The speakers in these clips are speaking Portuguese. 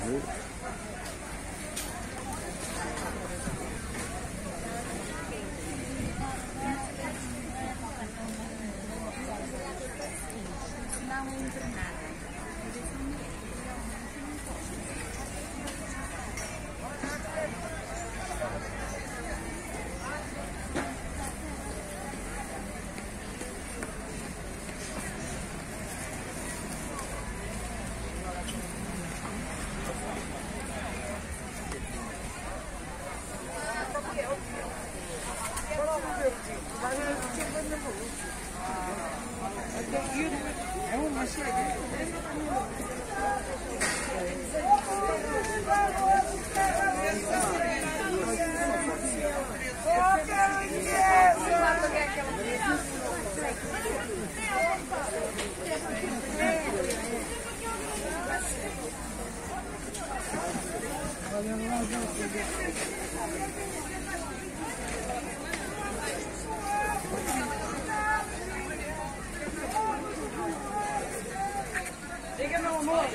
Diga meu amor.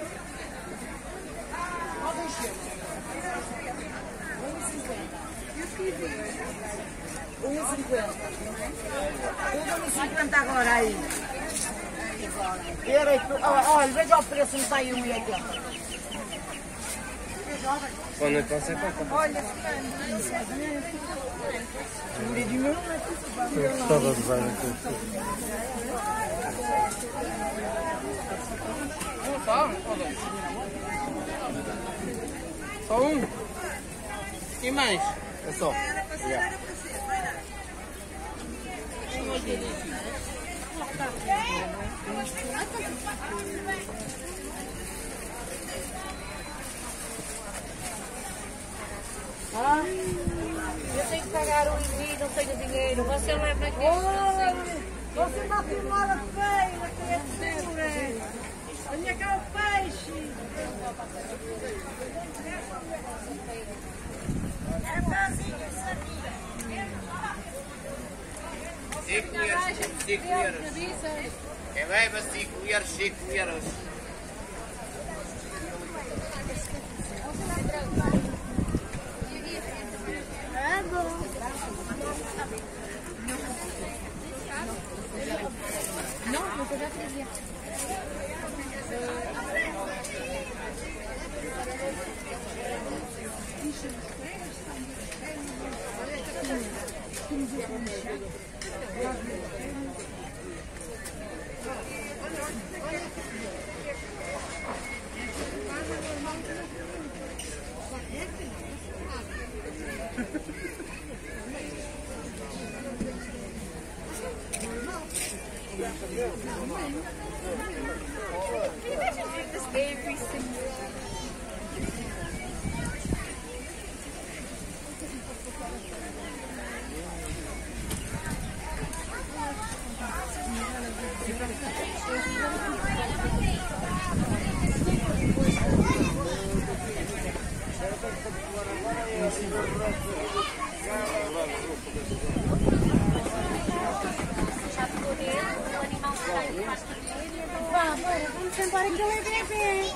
R$1,50 agora aí. Olha, veja o preço, não está aí R$1,80. Quando é que você compra? Olha, Gostava de ver aqui. Só um? E mais? É só. Obrigado. Ah, eu tenho que pagar o envio, não tenho dinheiro. Você leva aqui. você está filmada feia, criatura. Olha cá o peixe. É sozinho, sabia? 5 euros. É bem, mas 5 euros, 5 euros. É bom. Não, eu já trazia. Vamos sentar aqui e bebê.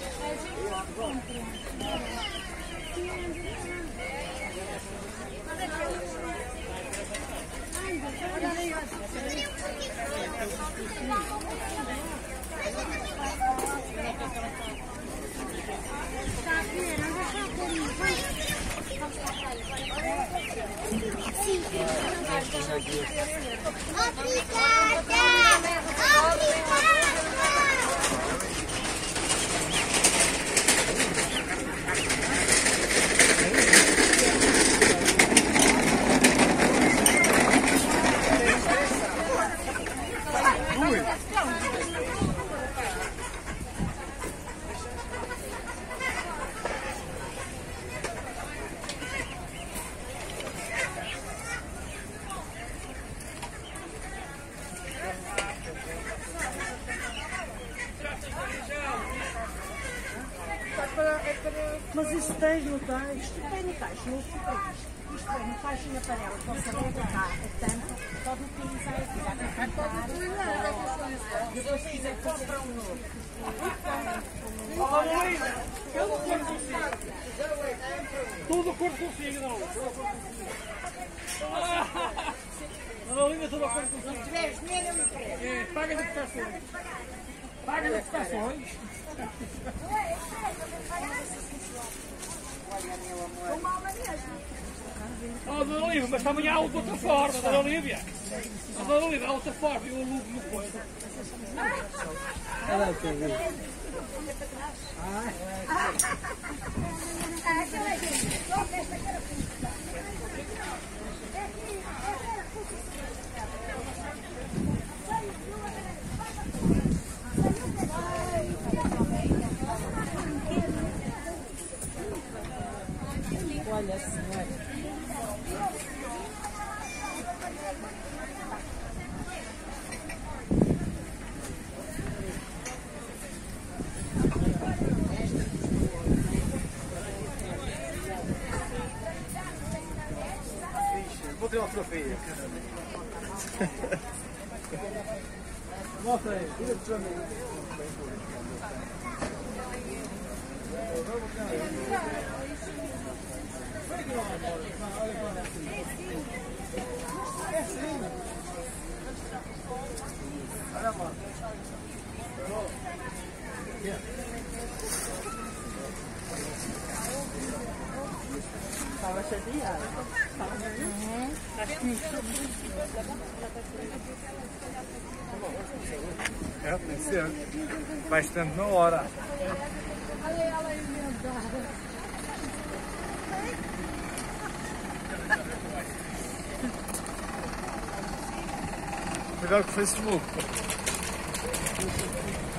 Mas isso tens no tais? Isto tem no tais, não se tem. Isto vem no caixinha amarela, que você deve estar, portanto, pode utilizar aqui, já tem que comprar. Depois se quiser comprar um novo. Oh, Luís, eu prestações. Paga as prestações. Oh, Dona Olívia, mas amanhã há outra forma, Dona Olívia. A Dona Olívia há outra forma, eu alugo no coisa. Olha, senhora. Vou ter uma fotografia. Mostra aí, tira para mim. Olha, mano. Estava chateada. É, tem que ser. Bastante na hora. Cuidado com o Facebook.